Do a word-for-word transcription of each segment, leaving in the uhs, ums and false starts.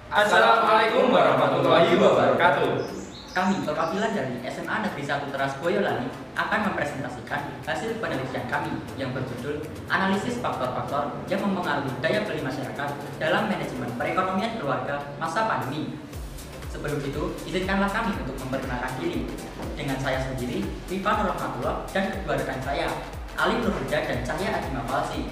Assalamualaikum warahmatullahi wabarakatuh. Kami, perwakilan dari S M A Negeri satu Teras Boyolali, akan mempresentasikan hasil penelitian kami yang berjudul Analisis Faktor-Faktor yang Mempengaruhi Daya Beli Masyarakat dalam Manajemen Perekonomian Keluarga Masa Pandemi. Sebelum itu, izinkanlah kami untuk memperkenalkan diri. Dengan saya sendiri, Viva Nur Rahmatullah, dan kedua rekan saya, Ali Nurhuda dan Cahya Adima Falsi.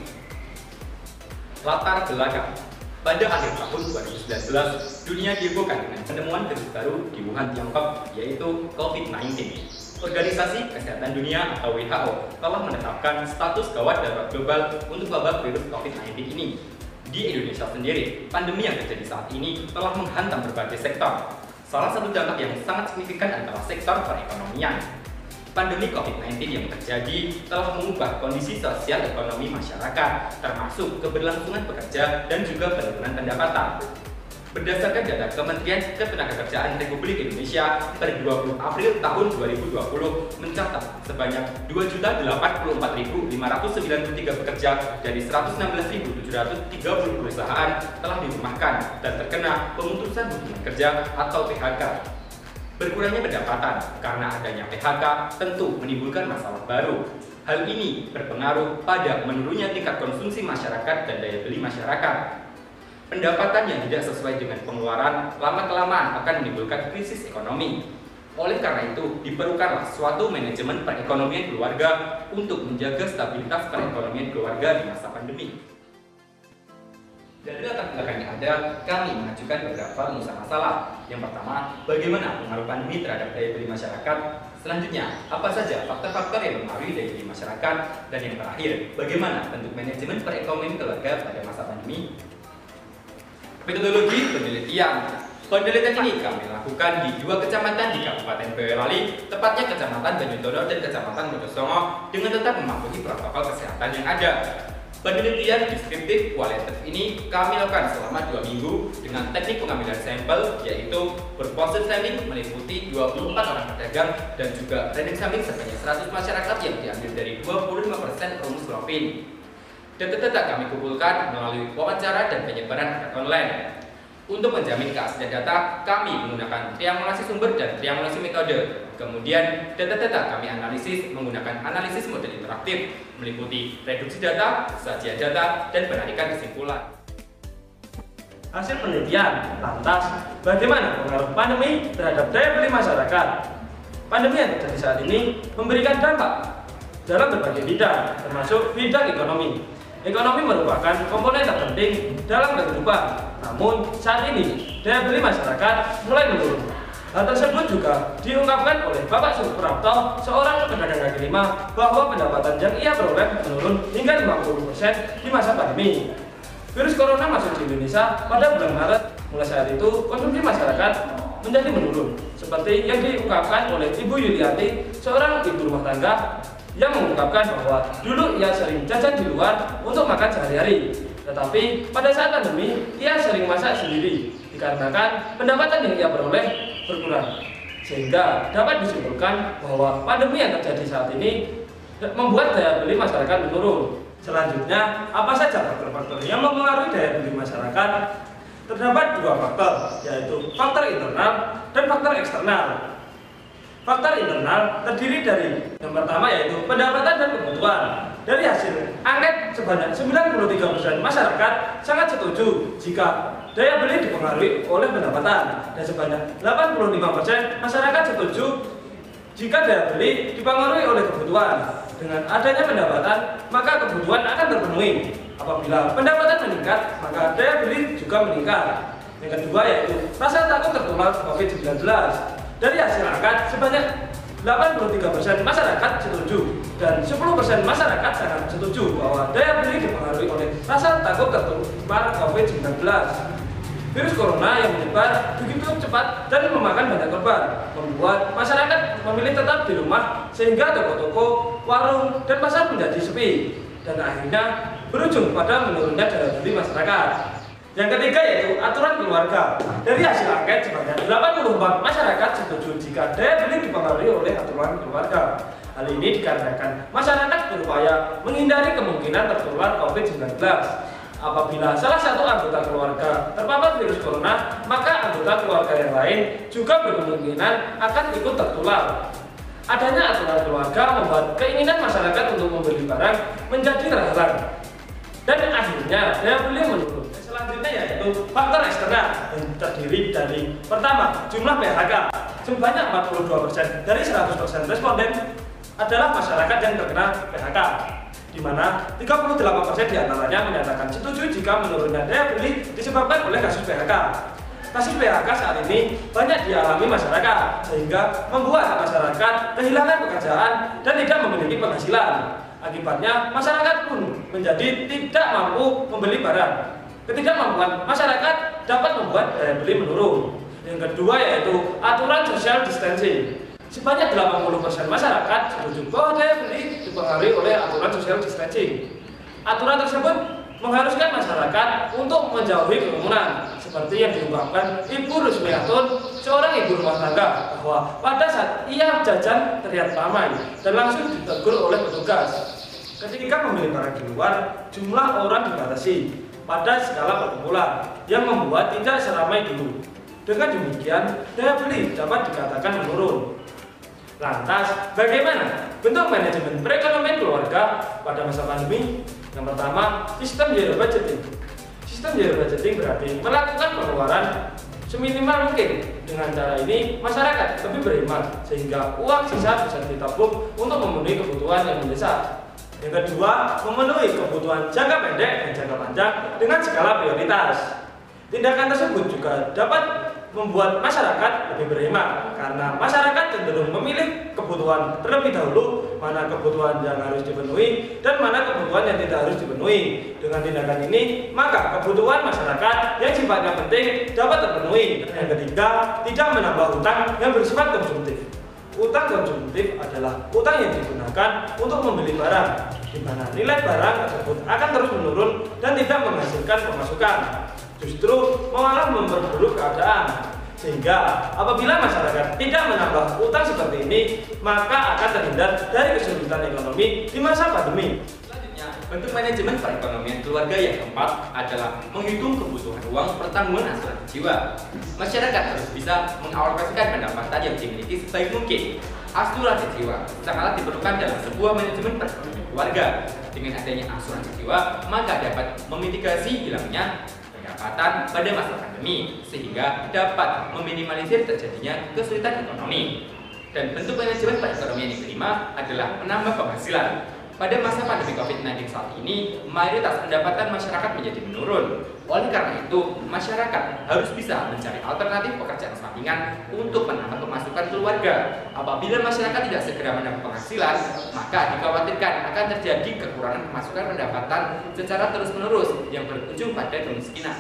Latar belakang. Pada akhir tahun dua ribu sembilan belas, dunia dihebohkan dengan penemuan virus baru di Wuhan, Tiongkok, yaitu COVID sembilan belas. Organisasi Kesehatan Dunia atau W H O telah menetapkan status gawat darurat global untuk wabah virus COVID sembilan belas ini. Di Indonesia sendiri, pandemi yang terjadi saat ini telah menghantam berbagai sektor. Salah satu dampak yang sangat signifikan adalah sektor perekonomian. Pandemi COVID sembilan belas yang terjadi telah mengubah kondisi sosial ekonomi masyarakat, termasuk keberlangsungan pekerja dan juga penurunan pendapatan. Berdasarkan data Kementerian Ketenagakerjaan Republik Indonesia per dua puluh April tahun dua ribu dua puluh mencatat sebanyak dua juta delapan puluh empat ribu lima ratus sembilan puluh tiga pekerja dari seratus enam belas ribu tujuh ratus tiga puluh perusahaan telah dirumahkan dan terkena pemutusan hubungan kerja atau P H K. Berkurangnya pendapatan karena adanya P H K tentu menimbulkan masalah baru. Hal ini berpengaruh pada menurunnya tingkat konsumsi masyarakat dan daya beli masyarakat. Pendapatan yang tidak sesuai dengan pengeluaran lama-kelamaan akan menimbulkan krisis ekonomi. Oleh karena itu, diperlukanlah suatu manajemen perekonomian keluarga untuk menjaga stabilitas perekonomian keluarga di masa pandemi. Dari latar belakang yang ada, kami mengajukan beberapa rumusan masalah. Yang pertama, bagaimana pengaruh pandemi terhadap daya beli masyarakat? Selanjutnya, apa saja faktor-faktor yang mempengaruhi daya beli masyarakat? Dan yang terakhir, bagaimana bentuk manajemen perekonomian keluarga pada masa pandemi? Metodologi penelitian. Penelitian ini kami lakukan di dua kecamatan di Kabupaten Boyolali, tepatnya Kecamatan Banyutono dan Kecamatan Mojosongo, dengan tetap mematuhi protokol kesehatan yang ada. Penelitian deskriptif kualitatif ini kami lakukan selama dua minggu dengan teknik pengambilan sampel, yaitu proposal sampling meliputi dua puluh empat orang pedagang dan juga random sampling sebanyak seratus masyarakat yang diambil dari dua puluh lima persen rumus profil. Data-data kami kumpulkan melalui wawancara dan penyebaran data online. Untuk menjamin keaslian data, kami menggunakan triangulasi sumber dan triangulasi metode. Kemudian, data-data kami analisis menggunakan analisis model interaktif, meliputi reduksi data, sajian data, dan penarikan kesimpulan. Hasil penelitian, lantas, bagaimana pengaruh pandemi terhadap daya beli masyarakat? Pandemi yang terjadi saat ini memberikan dampak dalam berbagai bidang, termasuk bidang ekonomi. Ekonomi merupakan komponen terpenting dalam kehidupan, namun saat ini daya beli masyarakat mulai menurun. Hal tersebut juga diungkapkan oleh Bapak Suprapto, seorang pedagang kaki lima, bahwa pendapatan yang ia peroleh menurun hingga lima puluh persen di masa pandemi. Virus corona masuk di Indonesia pada bulan Maret. Mulai saat itu konsumsi masyarakat menjadi menurun, seperti yang diungkapkan oleh Ibu Yuliati, seorang ibu rumah tangga, yang mengungkapkan bahwa dulu ia sering jajan di luar untuk makan sehari-hari, tetapi pada saat pandemi ia sering masak sendiri dikarenakan pendapatan yang ia peroleh berkurang, sehingga dapat disimpulkan bahwa pandemi yang terjadi saat ini membuat daya beli masyarakat menurun. Selanjutnya, apa saja faktor-faktor yang mempengaruhi daya beli masyarakat? Terdapat dua faktor, yaitu faktor internal dan faktor eksternal. Faktor internal terdiri dari yang pertama yaitu pendapatan dan kebutuhan. Dari hasil angket sebanyak sembilan puluh tiga persen masyarakat sangat setuju jika daya beli dipengaruhi oleh pendapatan, dan sebanyak delapan puluh lima persen masyarakat setuju jika daya beli dipengaruhi oleh kebutuhan. Dengan adanya pendapatan, maka kebutuhan akan terpenuhi. Apabila pendapatan meningkat, maka daya beli juga meningkat. Yang kedua yaitu rasa takut tertular COVID sembilan belas. Dari hasil angket sebanyak delapan puluh tiga persen masyarakat setuju dan sepuluh persen masyarakat sangat setuju bahwa daya beli dipengaruhi oleh rasa takut tertular COVID sembilan belas. Virus corona yang menyebar begitu cepat dan memakan banyak korban membuat masyarakat memilih tetap di rumah, sehingga toko-toko, warung, dan pasar menjadi sepi, dan akhirnya berujung pada menurunnya daya beli masyarakat. Yang ketiga yaitu aturan keluarga. Dari hasil angket sebanyak delapan puluh empat masyarakat setuju jika daya beli dipengaruhi oleh aturan keluarga. Hal ini dikarenakan masyarakat berupaya menghindari kemungkinan tertular COVID sembilan belas. Apabila salah satu anggota keluarga terpapar virus corona, maka anggota keluarga yang lain juga berkemungkinan akan ikut tertular. Adanya aturan keluarga membuat keinginan masyarakat untuk membeli barang menjadi terhalang. Dan akhirnya daya beli menurun. Selanjutnya yaitu faktor eksternal yang terdiri dari pertama, jumlah P H K. Sebanyak empat puluh dua persen dari seratus persen responden adalah masyarakat yang terkena P H K, di mana tiga puluh delapan persen diantaranya menyatakan setuju jika menurunnya daya beli disebabkan oleh kasus P H K. Kasus P H K saat ini banyak dialami masyarakat, sehingga membuat masyarakat kehilangan pekerjaan dan tidak memiliki penghasilan. Akibatnya, masyarakat pun menjadi tidak mampu membeli barang. Ketidakmampuan masyarakat dapat membuat daya beli menurun. Yang kedua yaitu aturan social distancing. Sebanyak delapan puluh persen masyarakat setuju bahwa daya beli dipengaruhi oleh aturan social distancing. Aturan tersebut mengharuskan masyarakat untuk menjauhi kerumunan, seperti yang diungkapkan Ibu Rusmiatun, seorang ibu rumah tangga, bahwa pada saat ia jajan terlihat ramai dan langsung ditegur oleh petugas. Ketika membeli barang di luar, jumlah orang dibatasi pada skala perkumpulan yang membuat tidak seramai dulu. Dengan demikian, daya beli dapat dikatakan menurun. Lantas, bagaimana bentuk manajemen perekonomian keluarga pada masa pandemi? Yang pertama, sistem zero budgeting. Sistem zero budgeting berarti melakukan pengeluaran seminimal mungkin. Dengan cara ini, masyarakat lebih berhemat sehingga uang sisa bisa ditabung untuk memenuhi kebutuhan yang mendesak. Yang kedua, memenuhi kebutuhan jangka pendek dan jangka panjang dengan skala prioritas. Tindakan tersebut juga dapat membuat masyarakat lebih berhemat karena masyarakat cenderung memilih kebutuhan terlebih dahulu, mana kebutuhan yang harus dipenuhi dan mana kebutuhan yang tidak harus dipenuhi. Dengan tindakan ini, maka kebutuhan masyarakat yang sifatnya penting dapat terpenuhi. Yang ketiga, tidak menambah utang yang bersifat konsumtif. Utang konsumtif adalah utang yang digunakan untuk membeli barang, di mana nilai barang tersebut akan terus menurun dan tidak menghasilkan pemasukan, justru malah memperburuk keadaan. Sehingga apabila masyarakat tidak menambah utang seperti ini, maka akan terhindar dari kesulitan ekonomi di masa pandemi. Bentuk manajemen perekonomian keluarga yang keempat adalah menghitung kebutuhan uang pertanggungan asuransi jiwa. Masyarakat harus bisa mengalokasikan pendapatan yang dimiliki sebaik mungkin. Asuransi jiwa sangatlah diperlukan dalam sebuah manajemen perekonomian keluarga. Dengan adanya asuransi jiwa, maka dapat memitigasi hilangnya pendapatan pada masa pandemi, sehingga dapat meminimalisir terjadinya kesulitan ekonomi. Dan bentuk manajemen perekonomian yang kelima adalah menambah penghasilan. Pada masa pandemi covid sembilan belas saat ini, mayoritas pendapatan masyarakat menjadi menurun. Oleh karena itu, masyarakat harus bisa mencari alternatif pekerjaan sampingan untuk menambah pemasukan keluarga. Apabila masyarakat tidak segera menambah penghasilan, maka dikhawatirkan akan terjadi kekurangan pemasukan pendapatan secara terus-menerus yang berujung pada kemiskinan.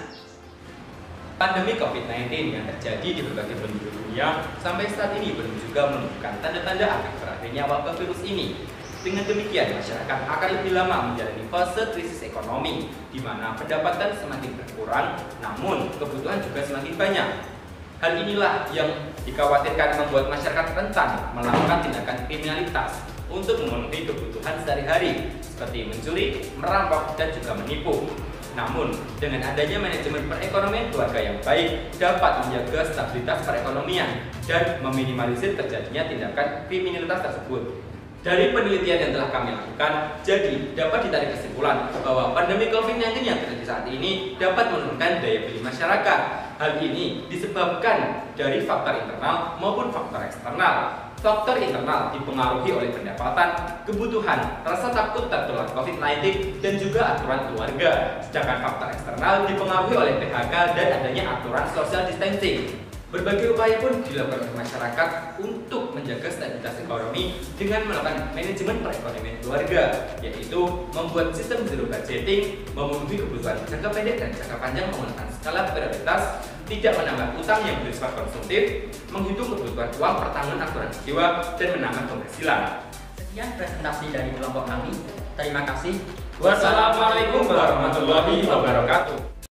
Pandemi covid sembilan belas yang terjadi di berbagai penjuru dunia sampai saat ini belum juga menunjukkan tanda-tanda akan berakhirnya wabah virus ini. Dengan demikian, masyarakat akan lebih lama menjalani fase krisis ekonomi, di mana pendapatan semakin berkurang, namun kebutuhan juga semakin banyak. Hal inilah yang dikhawatirkan membuat masyarakat rentan melakukan tindakan kriminalitas untuk memenuhi kebutuhan sehari-hari, seperti mencuri, merampok, dan juga menipu. Namun, dengan adanya manajemen perekonomian keluarga yang baik, dapat menjaga stabilitas perekonomian dan meminimalisir terjadinya tindakan kriminalitas tersebut. Dari penelitian yang telah kami lakukan, jadi dapat ditarik kesimpulan bahwa pandemi covid sembilan belas yang terjadi saat ini dapat menurunkan daya beli masyarakat. Hal ini disebabkan dari faktor internal maupun faktor eksternal. Faktor internal dipengaruhi oleh pendapatan, kebutuhan, rasa takut tertular covid sembilan belas, dan juga aturan keluarga. Sedangkan faktor eksternal dipengaruhi oleh P H K dan adanya aturan social distancing. Berbagai upaya pun dilakukan oleh masyarakat untuk menjaga stabilitas ekonomi dengan melakukan manajemen perekonomian keluarga, yaitu membuat sistem zero budgeting, memenuhi kebutuhan jangka pendek dan jangka panjang menggunakan skala prioritas, tidak menambah utang yang bersifat konsumtif, menghitung kebutuhan uang pertanggungan asuransi jiwa, dan menambah penghasilan. Sekian presentasi dari kelompok kami. Terima kasih. Wassalamualaikum warahmatullahi wabarakatuh.